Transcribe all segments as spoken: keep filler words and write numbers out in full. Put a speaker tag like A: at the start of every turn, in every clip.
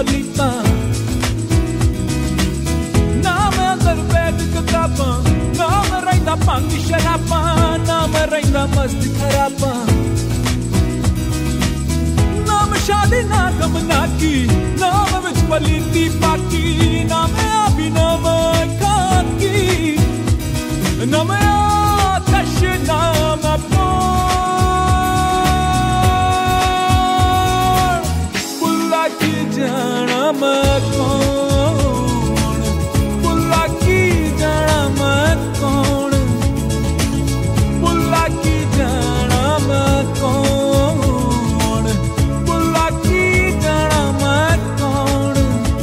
A: पलीता ना मैं अंदर बैठ किताबा ना मैं रहिंदा भंग शराबा ना मैं रहिंदा मस्त खराबा ना मैं शादी ना गम ना की ना मैं विच पलीती पाकी ना मैं अभी ना मैं खाकी ना मैं आतश ना मैं जाना मैं कौन बुला की जाना मैं कौन बुला की जाना मैं कौन बुला की जाना मैं कौन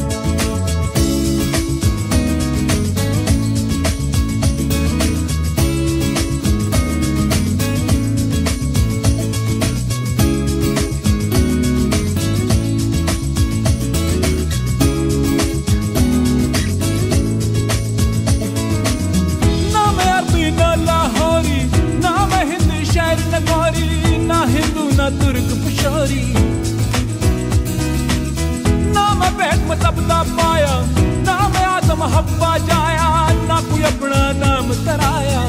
A: तुर्क पुशारी ना मैं बैठ मतबदा पाया ना मैं आदम हब्बा जाया ना कोई अपना नाम तराया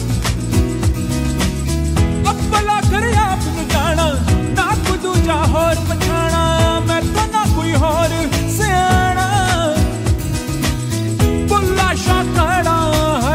A: अब्बला करे आप न जाना ना कोई दूजा होर पछाना मैं तो ना कोई होर सियाना बुल्ला शाह खड़ा है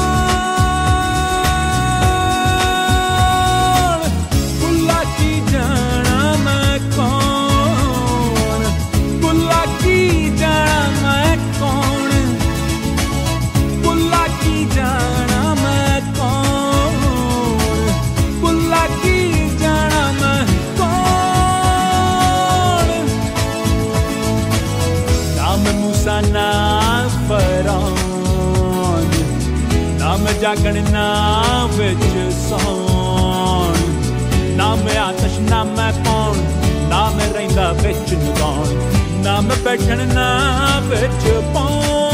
A: ना फरान ना मैं जागण ना विच सौन ना मैं आतश ना मैं कौन ना मैं रहिंदा विच नगान ना मैं बैठण ना विच पौन